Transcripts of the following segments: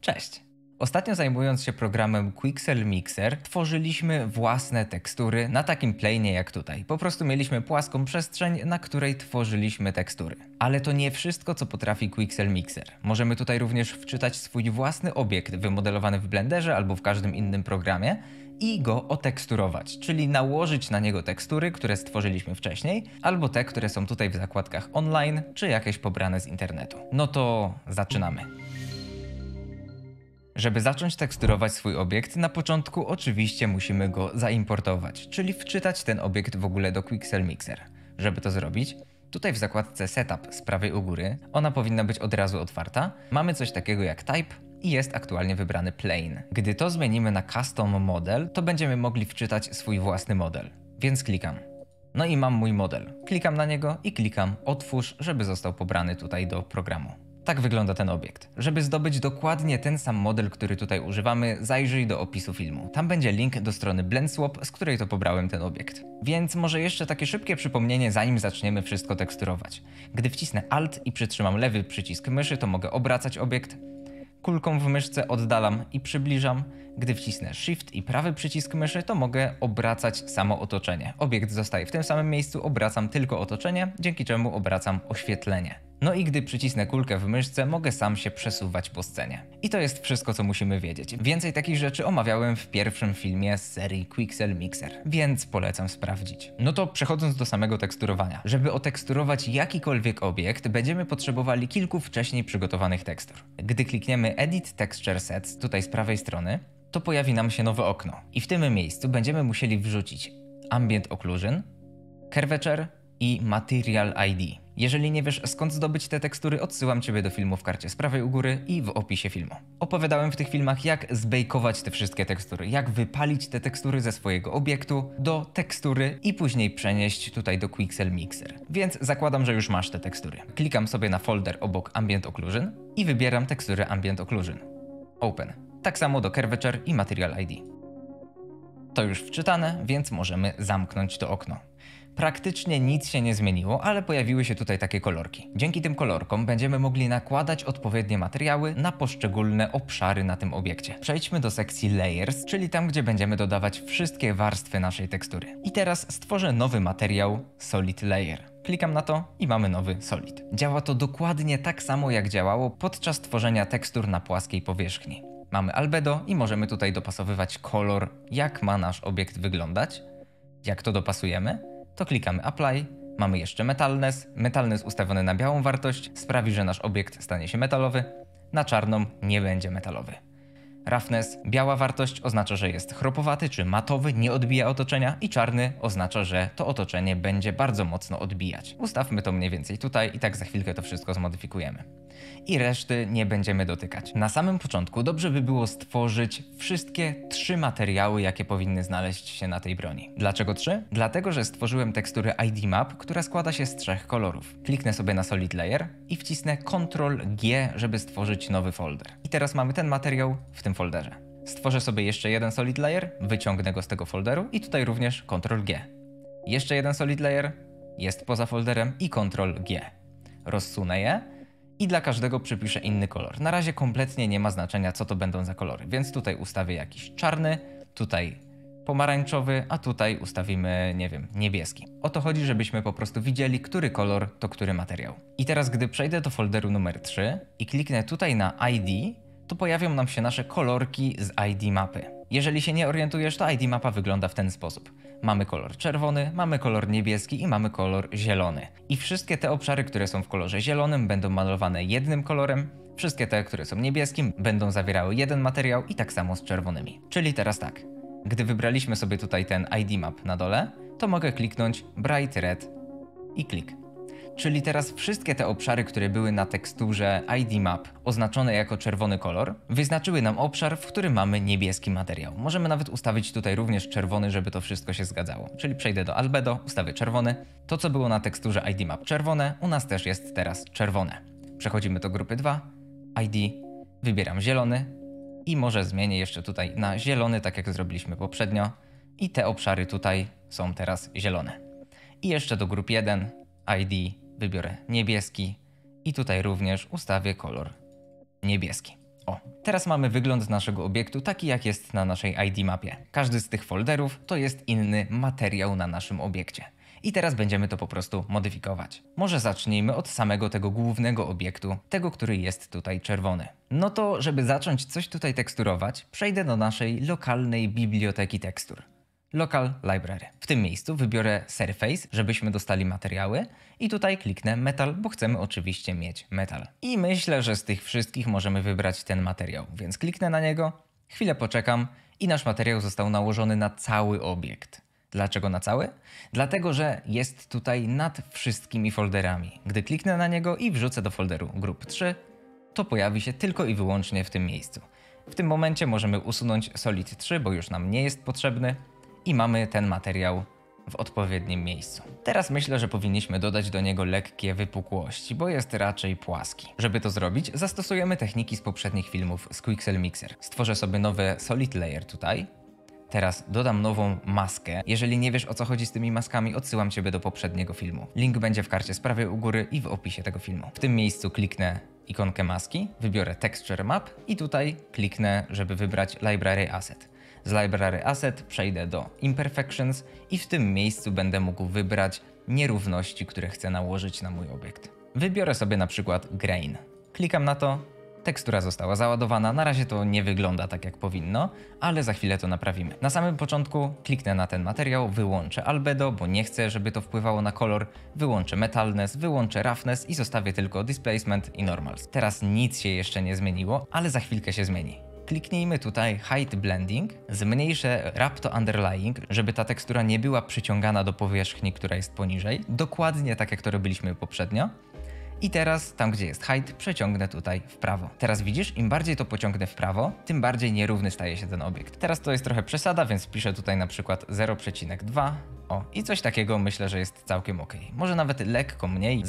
Cześć! Ostatnio zajmując się programem Quixel Mixer, tworzyliśmy własne tekstury na takim planie jak tutaj. Po prostu mieliśmy płaską przestrzeń, na której tworzyliśmy tekstury. Ale to nie wszystko, co potrafi Quixel Mixer. Możemy tutaj również wczytać swój własny obiekt wymodelowany w Blenderze albo w każdym innym programie i go oteksturować, czyli nałożyć na niego tekstury, które stworzyliśmy wcześniej, albo te, które są tutaj w zakładkach online, czy jakieś pobrane z internetu. No to zaczynamy. Żeby zacząć teksturować swój obiekt, na początku oczywiście musimy go zaimportować, czyli wczytać ten obiekt w ogóle do Quixel Mixer. Żeby to zrobić, tutaj w zakładce Setup z prawej u góry, ona powinna być od razu otwarta, mamy coś takiego jak Type i jest aktualnie wybrany Plane. Gdy to zmienimy na Custom Model, to będziemy mogli wczytać swój własny model, więc klikam. No i mam mój model. Klikam na niego i klikam Otwórz, żeby został pobrany tutaj do programu. Tak wygląda ten obiekt. Żeby zdobyć dokładnie ten sam model, który tutaj używamy, zajrzyj do opisu filmu. Tam będzie link do strony BlendSwap, z której to pobrałem ten obiekt. Więc może jeszcze takie szybkie przypomnienie, zanim zaczniemy wszystko teksturować. Gdy wcisnę Alt i przytrzymam lewy przycisk myszy, to mogę obracać obiekt. Kulką w myszce oddalam i przybliżam. Gdy wcisnę Shift i prawy przycisk myszy, to mogę obracać samo otoczenie. Obiekt zostaje w tym samym miejscu, obracam tylko otoczenie, dzięki czemu obracam oświetlenie. No i gdy przycisnę kulkę w myszce, mogę sam się przesuwać po scenie. I to jest wszystko, co musimy wiedzieć. Więcej takich rzeczy omawiałem w pierwszym filmie z serii Quixel Mixer, więc polecam sprawdzić. No to przechodząc do samego teksturowania. Żeby oteksturować jakikolwiek obiekt, będziemy potrzebowali kilku wcześniej przygotowanych tekstur. Gdy klikniemy Edit Texture Sets tutaj z prawej strony, to pojawi nam się nowe okno. I w tym miejscu będziemy musieli wrzucić Ambient Occlusion, Curvature i Material ID. Jeżeli nie wiesz, skąd zdobyć te tekstury, odsyłam Ciebie do filmu w karcie z prawej u góry i w opisie filmu. Opowiadałem w tych filmach, jak zbejkować te wszystkie tekstury, jak wypalić te tekstury ze swojego obiektu do tekstury i później przenieść tutaj do Quixel Mixer. Więc zakładam, że już masz te tekstury. Klikam sobie na folder obok Ambient Occlusion i wybieram tekstury Ambient Occlusion. Open. Tak samo do Curvature i Material ID. To już wczytane, więc możemy zamknąć to okno. Praktycznie nic się nie zmieniło, ale pojawiły się tutaj takie kolorki. Dzięki tym kolorkom będziemy mogli nakładać odpowiednie materiały na poszczególne obszary na tym obiekcie. Przejdźmy do sekcji Layers, czyli tam, gdzie będziemy dodawać wszystkie warstwy naszej tekstury. I teraz stworzę nowy materiał Solid Layer. Klikam na to i mamy nowy Solid. Działa to dokładnie tak samo, jak działało podczas tworzenia tekstur na płaskiej powierzchni. Mamy albedo i możemy tutaj dopasowywać kolor, jak ma nasz obiekt wyglądać. Jak to dopasujemy? To klikamy Apply, mamy jeszcze Metalness. Metalness ustawiony na białą wartość sprawi, że nasz obiekt stanie się metalowy, na czarną nie będzie metalowy. Roughness, biała wartość oznacza, że jest chropowaty czy matowy, nie odbija otoczenia i czarny oznacza, że to otoczenie będzie bardzo mocno odbijać. Ustawmy to mniej więcej tutaj i tak za chwilkę to wszystko zmodyfikujemy. I reszty nie będziemy dotykać. Na samym początku dobrze by było stworzyć wszystkie 3 materiały, jakie powinny znaleźć się na tej broni. Dlaczego 3? Dlatego, że stworzyłem teksturę ID Map, która składa się z 3 kolorów. Kliknę sobie na Solid Layer i wcisnę Ctrl-G, żeby stworzyć nowy folder. I teraz mamy ten materiał w tym folderze. Stworzę sobie jeszcze jeden Solid Layer, wyciągnę go z tego folderu i tutaj również Ctrl-G. Jeszcze jeden Solid Layer, jest poza folderem i Ctrl-G. Rozsunę je i dla każdego przypiszę inny kolor. Na razie kompletnie nie ma znaczenia, co to będą za kolory, więc tutaj ustawię jakiś czarny, tutaj pomarańczowy, a tutaj ustawimy, nie wiem, niebieski. O to chodzi, żebyśmy po prostu widzieli, który kolor to który materiał. I teraz, gdy przejdę do folderu numer 3 i kliknę tutaj na ID, to pojawią nam się nasze kolorki z ID mapy. Jeżeli się nie orientujesz, to ID mapa wygląda w ten sposób. Mamy kolor czerwony, mamy kolor niebieski i mamy kolor zielony. I wszystkie te obszary, które są w kolorze zielonym, będą malowane jednym kolorem. Wszystkie te, które są niebieskim, będą zawierały jeden materiał i tak samo z czerwonymi. Czyli teraz tak, gdy wybraliśmy sobie tutaj ten ID map na dole, to mogę kliknąć Bright Red i klik. Czyli teraz wszystkie te obszary, które były na teksturze ID Map oznaczone jako czerwony kolor, wyznaczyły nam obszar, w którym mamy niebieski materiał. Możemy nawet ustawić tutaj również czerwony, żeby to wszystko się zgadzało. Czyli przejdę do Albedo, ustawię czerwony. To, co było na teksturze ID Map czerwone, u nas też jest teraz czerwone. Przechodzimy do grupy 2, ID, wybieram zielony i może zmienię jeszcze tutaj na zielony, tak jak zrobiliśmy poprzednio. I te obszary tutaj są teraz zielone. I jeszcze do grup 1, ID, wybiorę niebieski i tutaj również ustawię kolor niebieski. O, teraz mamy wygląd naszego obiektu taki jak jest na naszej ID mapie. Każdy z tych folderów to jest inny materiał na naszym obiekcie. I teraz będziemy to po prostu modyfikować. Może zacznijmy od samego tego głównego obiektu, tego, który jest tutaj czerwony. No to, żeby zacząć coś tutaj teksturować, przejdę do naszej lokalnej biblioteki tekstur. Local Library. W tym miejscu wybiorę Surface, żebyśmy dostali materiały i tutaj kliknę Metal, bo chcemy oczywiście mieć metal. I myślę, że z tych wszystkich możemy wybrać ten materiał, więc kliknę na niego, chwilę poczekam i nasz materiał został nałożony na cały obiekt. Dlaczego na cały? Dlatego, że jest tutaj nad wszystkimi folderami. Gdy kliknę na niego i wrzucę do folderu Group 3, to pojawi się tylko i wyłącznie w tym miejscu. W tym momencie możemy usunąć Solid 3, bo już nam nie jest potrzebny i mamy ten materiał w odpowiednim miejscu. Teraz myślę, że powinniśmy dodać do niego lekkie wypukłości, bo jest raczej płaski. Żeby to zrobić, zastosujemy techniki z poprzednich filmów z Quixel Mixer. Stworzę sobie nowe Solid Layer tutaj. Teraz dodam nową maskę. Jeżeli nie wiesz, o co chodzi z tymi maskami, odsyłam Ciebie do poprzedniego filmu. Link będzie w karcie z prawej u góry i w opisie tego filmu. W tym miejscu kliknę ikonkę maski, wybiorę Texture Map i tutaj kliknę, żeby wybrać Library Asset. Z Library Asset przejdę do Imperfections i w tym miejscu będę mógł wybrać nierówności, które chcę nałożyć na mój obiekt. Wybiorę sobie na przykład Grain. Klikam na to. Tekstura została załadowana, na razie to nie wygląda tak jak powinno, ale za chwilę to naprawimy. Na samym początku kliknę na ten materiał, wyłączę albedo, bo nie chcę, żeby to wpływało na kolor, wyłączę metalness, wyłączę roughness i zostawię tylko displacement i normals. Teraz nic się jeszcze nie zmieniło, ale za chwilkę się zmieni. Kliknijmy tutaj Height Blending, zmniejszę Wrap to Underlying, żeby ta tekstura nie była przyciągana do powierzchni, która jest poniżej, dokładnie tak jak to robiliśmy poprzednio. I teraz, tam gdzie jest height, przeciągnę tutaj w prawo. Teraz widzisz, im bardziej to pociągnę w prawo, tym bardziej nierówny staje się ten obiekt. Teraz to jest trochę przesada, więc wpiszę tutaj na przykład 0,2. O, i coś takiego myślę, że jest całkiem ok. Może nawet lekko mniej,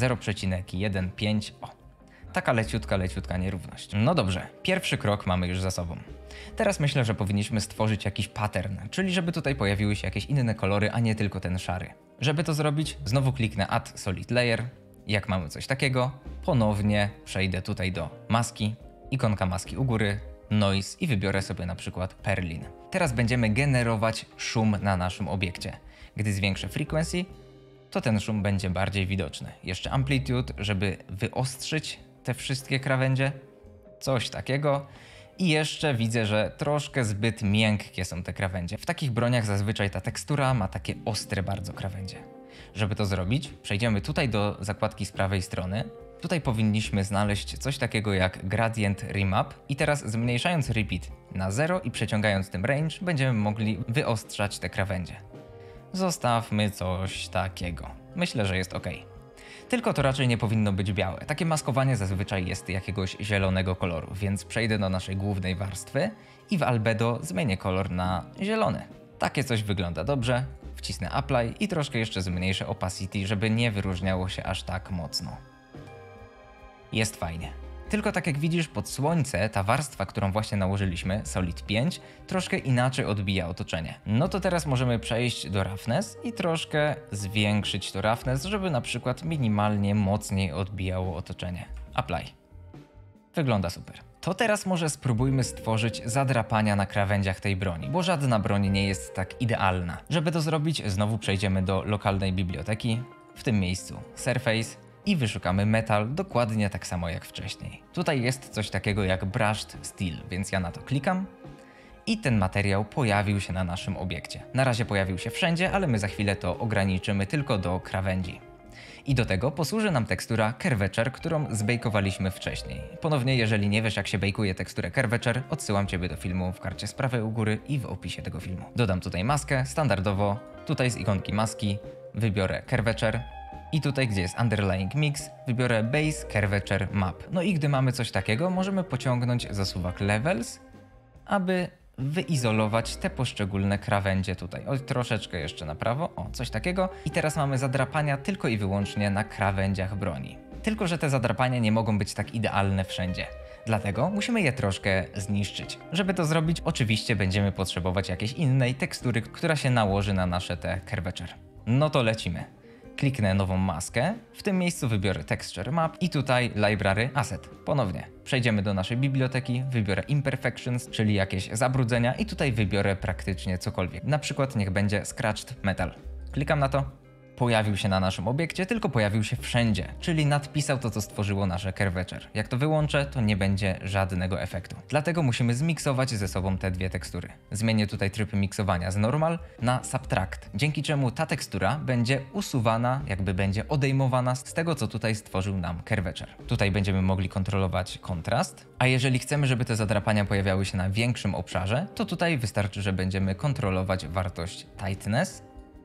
0,15. O, taka leciutka nierówność. No dobrze, pierwszy krok mamy już za sobą. Teraz myślę, że powinniśmy stworzyć jakiś pattern, czyli żeby tutaj pojawiły się jakieś inne kolory, a nie tylko ten szary. Żeby to zrobić, znowu kliknę Add Solid Layer. Jak mamy coś takiego, ponownie przejdę tutaj do maski, ikonka maski u góry, noise i wybiorę sobie na przykład Perlin. Teraz będziemy generować szum na naszym obiekcie. Gdy zwiększę frequency, to ten szum będzie bardziej widoczny. Jeszcze amplitude, żeby wyostrzyć te wszystkie krawędzie, coś takiego. I jeszcze widzę, że troszkę zbyt miękkie są te krawędzie. W takich broniach zazwyczaj ta tekstura ma takie ostre bardzo krawędzie. Żeby to zrobić, przejdziemy tutaj do zakładki z prawej strony. Tutaj powinniśmy znaleźć coś takiego jak Gradient Remap i teraz zmniejszając Repeat na 0 i przeciągając tym Range będziemy mogli wyostrzać te krawędzie. Zostawmy coś takiego. Myślę, że jest ok. Tylko to raczej nie powinno być białe. Takie maskowanie zazwyczaj jest jakiegoś zielonego koloru, więc przejdę do naszej głównej warstwy i w albedo zmienię kolor na zielony. Takie coś wygląda dobrze. Wcisnę Apply i troszkę jeszcze zmniejszę Opacity, żeby nie wyróżniało się aż tak mocno. Jest fajnie. Tylko tak jak widzisz, pod słońce ta warstwa, którą właśnie nałożyliśmy, Solid 5, troszkę inaczej odbija otoczenie. No to teraz możemy przejść do Roughness i troszkę zwiększyć to Roughness, żeby na przykład minimalnie mocniej odbijało otoczenie. Apply. Wygląda super. To teraz może spróbujmy stworzyć zadrapania na krawędziach tej broni, bo żadna broń nie jest tak idealna. Żeby to zrobić, znowu przejdziemy do lokalnej biblioteki, w tym miejscu Surface i wyszukamy Metal dokładnie tak samo jak wcześniej. Tutaj jest coś takiego jak Brushed Steel, więc ja na to klikam i ten materiał pojawił się na naszym obiekcie. Na razie pojawił się wszędzie, ale my za chwilę to ograniczymy tylko do krawędzi. I do tego posłuży nam tekstura Curvature, którą zbejkowaliśmy wcześniej. Ponownie, jeżeli nie wiesz jak się bejkuje teksturę Curvature, odsyłam Ciebie do filmu w karcie z prawej u góry i w opisie tego filmu. Dodam tutaj maskę, standardowo, tutaj z ikonki maski wybiorę Curvature i tutaj gdzie jest Underlying Mix wybiorę Base Curvature Map. No i gdy mamy coś takiego, możemy pociągnąć zasuwak Levels, aby wyizolować te poszczególne krawędzie tutaj. O, troszeczkę jeszcze na prawo, o, coś takiego. I teraz mamy zadrapania tylko i wyłącznie na krawędziach broni. Tylko że te zadrapania nie mogą być tak idealne wszędzie. Dlatego musimy je troszkę zniszczyć. Żeby to zrobić, oczywiście będziemy potrzebować jakiejś innej tekstury, która się nałoży na nasze te curvature. No to lecimy. Kliknę nową maskę, w tym miejscu wybiorę Texture Map i tutaj Library Asset. Ponownie przejdziemy do naszej biblioteki, wybiorę Imperfections, czyli jakieś zabrudzenia i tutaj wybiorę praktycznie cokolwiek. Na przykład niech będzie Scratched Metal. Klikam na to. Pojawił się na naszym obiekcie, tylko pojawił się wszędzie, czyli nadpisał to, co stworzyło nasze curvature. Jak to wyłączę, to nie będzie żadnego efektu. Dlatego musimy zmiksować ze sobą te dwie tekstury. Zmienię tutaj tryb miksowania z Normal na Subtract, dzięki czemu ta tekstura będzie usuwana, jakby będzie odejmowana z tego, co tutaj stworzył nam curvature. Tutaj będziemy mogli kontrolować kontrast, a jeżeli chcemy, żeby te zadrapania pojawiały się na większym obszarze, to tutaj wystarczy, że będziemy kontrolować wartość Tightness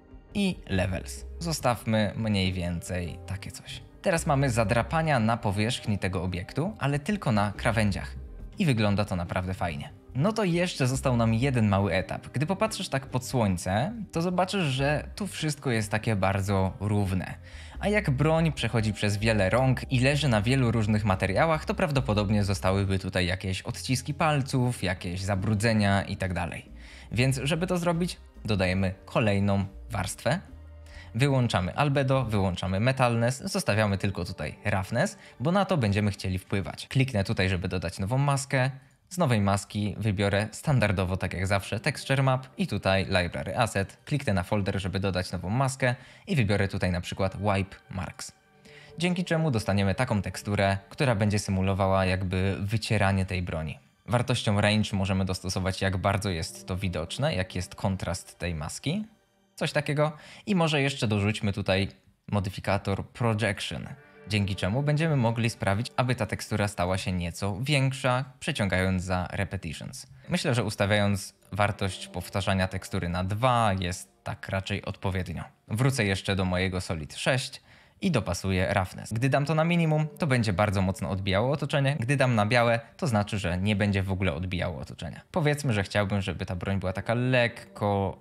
i Levels. Zostawmy mniej więcej takie coś. Teraz mamy zadrapania na powierzchni tego obiektu, ale tylko na krawędziach. I wygląda to naprawdę fajnie. No to jeszcze został nam jeden mały etap. Gdy popatrzysz tak pod słońce, to zobaczysz, że tu wszystko jest takie bardzo równe. A jak broń przechodzi przez wiele rąk i leży na wielu różnych materiałach, to prawdopodobnie zostałyby tutaj jakieś odciski palców, jakieś zabrudzenia itd. Więc żeby to zrobić, dodajemy kolejną warstwę. Wyłączamy albedo, wyłączamy metalness, zostawiamy tylko tutaj roughness, bo na to będziemy chcieli wpływać. Kliknę tutaj, żeby dodać nową maskę. Z nowej maski wybiorę standardowo, tak jak zawsze, Texture Map i tutaj Library Asset. Kliknę na folder, żeby dodać nową maskę i wybiorę tutaj na przykład Wipe Marks. Dzięki czemu dostaniemy taką teksturę, która będzie symulowała jakby wycieranie tej broni. Wartością range możemy dostosować, jak bardzo jest to widoczne, jaki jest kontrast tej maski. Coś takiego. I może jeszcze dorzućmy tutaj modyfikator projection, dzięki czemu będziemy mogli sprawić, aby ta tekstura stała się nieco większa, przeciągając za repetitions. Myślę, że ustawiając wartość powtarzania tekstury na 2 jest tak raczej odpowiednio. Wrócę jeszcze do mojego Solid 6 i dopasuję roughness. Gdy dam to na minimum, to będzie bardzo mocno odbijało otoczenie. Gdy dam na białe, to znaczy, że nie będzie w ogóle odbijało otoczenia. Powiedzmy, że chciałbym, żeby ta broń była taka lekko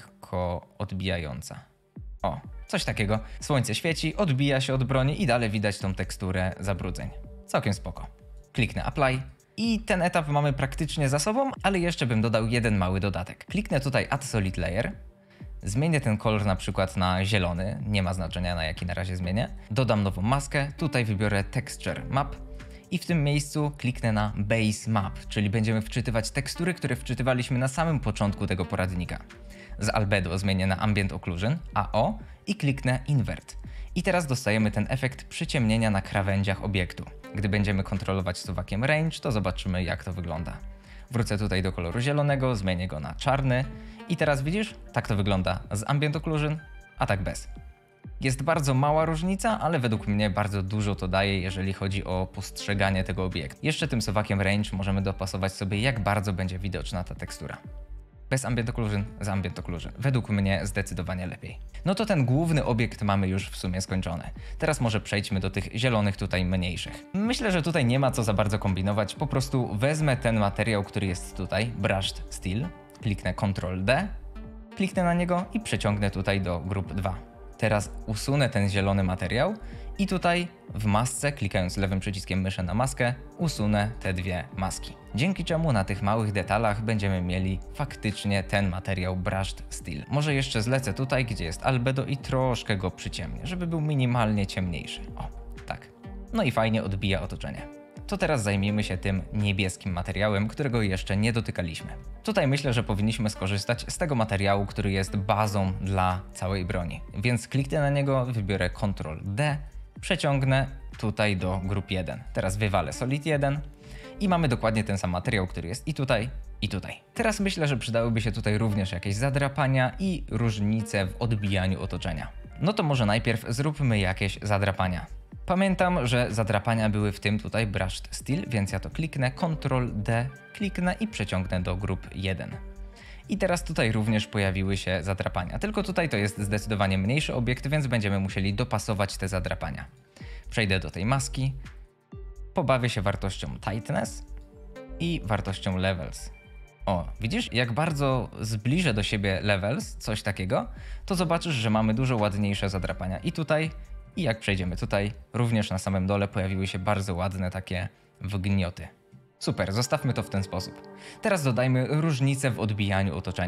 odbijająca. O, coś takiego. Słońce świeci, odbija się od broni i dalej widać tą teksturę zabrudzeń. Całkiem spoko. Kliknę Apply. I ten etap mamy praktycznie za sobą, ale jeszcze bym dodał jeden mały dodatek. Kliknę tutaj Add Solid Layer. Zmienię ten kolor na przykład na zielony, nie ma znaczenia na jaki na razie zmienię. Dodam nową maskę, tutaj wybiorę Texture Map i w tym miejscu kliknę na Base Map, czyli będziemy wczytywać tekstury, które wczytywaliśmy na samym początku tego poradnika. Z Albedo zmienię na Ambient Occlusion, AO i kliknę Invert. I teraz dostajemy ten efekt przyciemnienia na krawędziach obiektu. Gdy będziemy kontrolować suwakiem Range, to zobaczymy, jak to wygląda. Wrócę tutaj do koloru zielonego, zmienię go na czarny i teraz widzisz, tak to wygląda z Ambient Occlusion, a tak bez. Jest bardzo mała różnica, ale według mnie bardzo dużo to daje, jeżeli chodzi o postrzeganie tego obiektu. Jeszcze tym suwakiem Range możemy dopasować sobie, jak bardzo będzie widoczna ta tekstura. Bez Ambient Occlusion, z Ambient Occlusion. Według mnie zdecydowanie lepiej. No to ten główny obiekt mamy już w sumie skończony. Teraz może przejdźmy do tych zielonych tutaj mniejszych. Myślę, że tutaj nie ma co za bardzo kombinować. Po prostu wezmę ten materiał, który jest tutaj, Brushed Steel, kliknę Ctrl-D, kliknę na niego i przeciągnę tutaj do Group 2. Teraz usunę ten zielony materiał i tutaj w masce, klikając lewym przyciskiem myszy na maskę, usunę te dwie maski. Dzięki czemu na tych małych detalach będziemy mieli faktycznie ten materiał Brushed Steel. Może jeszcze zlecę tutaj, gdzie jest albedo i troszkę go przyciemnię, żeby był minimalnie ciemniejszy. O, tak. No i fajnie odbija otoczenie. To teraz zajmijmy się tym niebieskim materiałem, którego jeszcze nie dotykaliśmy. Tutaj myślę, że powinniśmy skorzystać z tego materiału, który jest bazą dla całej broni. Więc kliknę na niego, wybiorę Ctrl-D, przeciągnę tutaj do Group 1. Teraz wywalę Solid 1 i mamy dokładnie ten sam materiał, który jest i tutaj, i tutaj. Teraz myślę, że przydałyby się tutaj również jakieś zadrapania i różnice w odbijaniu otoczenia. No to może najpierw zróbmy jakieś zadrapania. Pamiętam, że zadrapania były w tym tutaj Brushed Steel, więc ja to kliknę, Ctrl-D, kliknę i przeciągnę do Group 1. I teraz tutaj również pojawiły się zadrapania, tylko tutaj to jest zdecydowanie mniejszy obiekt, więc będziemy musieli dopasować te zadrapania. Przejdę do tej maski, pobawię się wartością Tightness i wartością Levels. O, widzisz, jak bardzo zbliżę do siebie Levels, coś takiego, to zobaczysz, że mamy dużo ładniejsze zadrapania i tutaj. I jak przejdziemy tutaj, również na samym dole pojawiły się bardzo ładne takie wgnioty. Super, zostawmy to w ten sposób. Teraz dodajmy różnicę w odbijaniu otoczenia.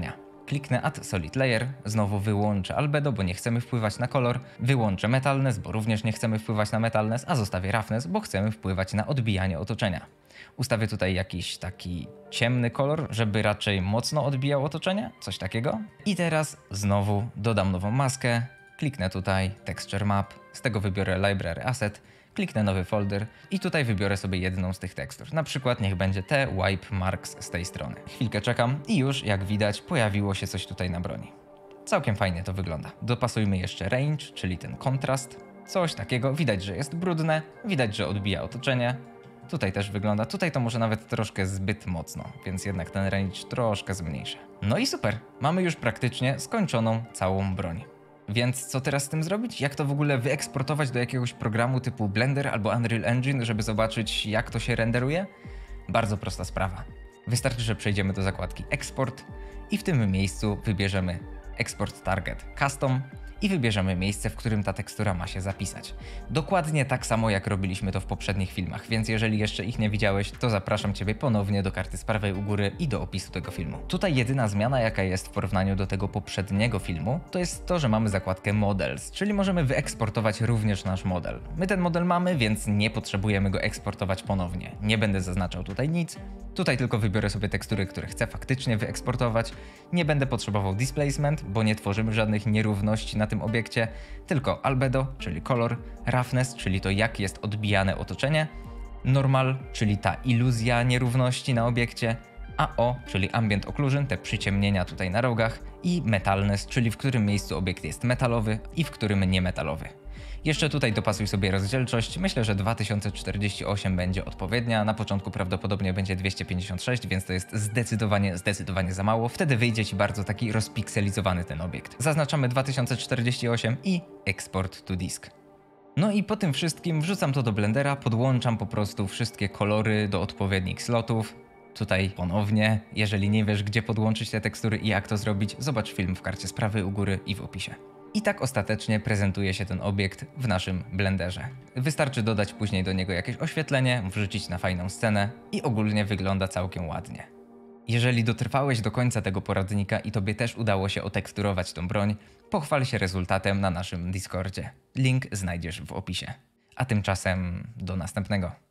Kliknę Add Solid Layer, znowu wyłączę albedo, bo nie chcemy wpływać na kolor, wyłączę metalness, bo również nie chcemy wpływać na metalness, a zostawię roughness, bo chcemy wpływać na odbijanie otoczenia. Ustawię tutaj jakiś taki ciemny kolor, żeby raczej mocno odbijał otoczenie, coś takiego. I teraz znowu dodam nową maskę, kliknę tutaj Texture Map, z tego wybiorę Library Asset, kliknę nowy folder i tutaj wybiorę sobie jedną z tych tekstur. Na przykład niech będzie te Wipe Marks z tej strony. Chwilkę czekam i już, jak widać, pojawiło się coś tutaj na broni. Całkiem fajnie to wygląda. Dopasujmy jeszcze range, czyli ten kontrast. Coś takiego, widać, że jest brudne, widać, że odbija otoczenie. Tutaj też wygląda, tutaj to może nawet troszkę zbyt mocno, więc jednak ten range troszkę zmniejszę. No i super, mamy już praktycznie skończoną całą broń. Więc co teraz z tym zrobić? Jak to w ogóle wyeksportować do jakiegoś programu typu Blender albo Unreal Engine, żeby zobaczyć, jak to się renderuje? Bardzo prosta sprawa. Wystarczy, że przejdziemy do zakładki Export i w tym miejscu wybierzemy Export Target Custom i wybierzemy miejsce, w którym ta tekstura ma się zapisać. Dokładnie tak samo, jak robiliśmy to w poprzednich filmach, więc jeżeli jeszcze ich nie widziałeś, to zapraszam Ciebie ponownie do karty z prawej u góry i do opisu tego filmu. Tutaj jedyna zmiana, jaka jest w porównaniu do tego poprzedniego filmu, to jest to, że mamy zakładkę Models, czyli możemy wyeksportować również nasz model. My ten model mamy, więc nie potrzebujemy go eksportować ponownie. Nie będę zaznaczał tutaj nic. Tutaj tylko wybiorę sobie tekstury, które chcę faktycznie wyeksportować. Nie będę potrzebował displacement, bo nie tworzymy żadnych nierówności na tym obiekcie, tylko albedo, czyli kolor, roughness, czyli to jak jest odbijane otoczenie, normal, czyli ta iluzja nierówności na obiekcie, AO, czyli ambient occlusion, te przyciemnienia tutaj na rogach i metalness, czyli w którym miejscu obiekt jest metalowy i w którym niemetalowy. Jeszcze tutaj dopasuj sobie rozdzielczość, myślę, że 2048 będzie odpowiednia, na początku prawdopodobnie będzie 256, więc to jest zdecydowanie za mało, wtedy wyjdzie Ci bardzo taki rozpikselizowany ten obiekt. Zaznaczamy 2048 i Export to Disk. No i po tym wszystkim wrzucam to do Blendera, podłączam po prostu wszystkie kolory do odpowiednich slotów. Tutaj ponownie, jeżeli nie wiesz, gdzie podłączyć te tekstury i jak to zrobić, zobacz film w karcie z prawej u góry i w opisie. I tak ostatecznie prezentuje się ten obiekt w naszym Blenderze. Wystarczy dodać później do niego jakieś oświetlenie, wrzucić na fajną scenę i ogólnie wygląda całkiem ładnie. Jeżeli dotrwałeś do końca tego poradnika i Tobie też udało się oteksturować tą broń, pochwal się rezultatem na naszym Discordzie. Link znajdziesz w opisie. A tymczasem do następnego.